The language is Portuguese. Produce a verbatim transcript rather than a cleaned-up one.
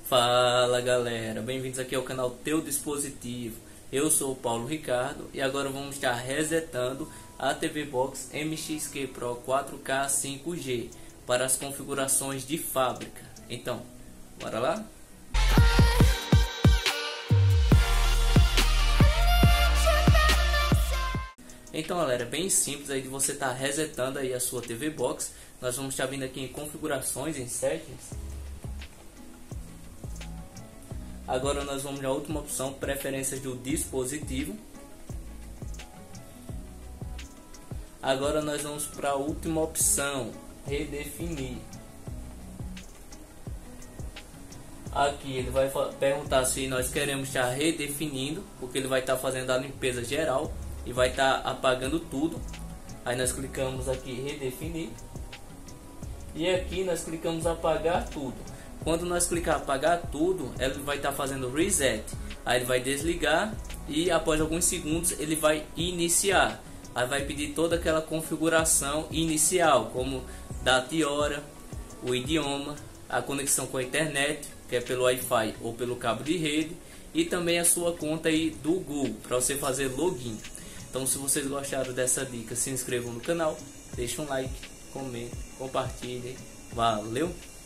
Fala galera, bem-vindos aqui ao canal Teu Dispositivo. Eu sou o Paulo Ricardo e agora vamos estar resetando a T V Box M X Q Pro quatro K cinco G para as configurações de fábrica. Então, bora lá? Então galera, é bem simples aí de você estar resetando aí a sua T V Box. Nós vamos estar vindo aqui em configurações, em settings. Agora nós vamos na última opção, preferências do dispositivo. Agora nós vamos para a última opção, redefinir. Aqui ele vai perguntar se nós queremos estar redefinindo, porque ele vai estar fazendo a limpeza geral e vai estar apagando tudo. Aí nós clicamos aqui redefinir e aqui nós clicamos apagar tudo. Quando nós clicar apagar tudo, ele vai estar fazendo reset. Aí ele vai desligar e após alguns segundos ele vai iniciar. Aí vai pedir toda aquela configuração inicial, como data e hora, o idioma, a conexão com a internet, que é pelo Wi-Fi ou pelo cabo de rede, e também a sua conta aí do Google para você fazer login. Então, se vocês gostaram dessa dica, se inscrevam no canal, deixem um like, comentem, compartilhem. Valeu!